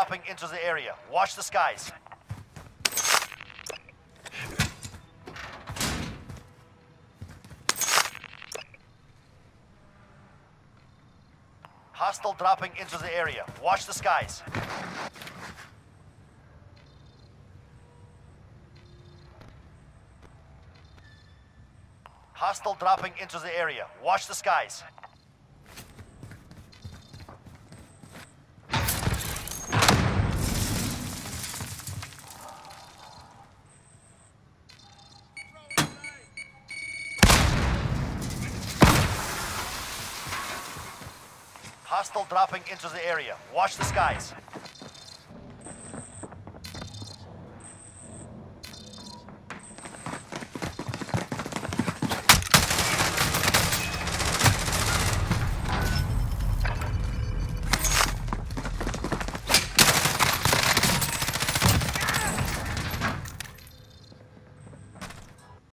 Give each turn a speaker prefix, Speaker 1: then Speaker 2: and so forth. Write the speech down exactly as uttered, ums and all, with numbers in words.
Speaker 1: dropping into the area. Watch the skies. Hostile dropping into the area. Watch the skies. Hostile dropping into the area. Watch the skies. Hostile dropping into the area. Watch the skies.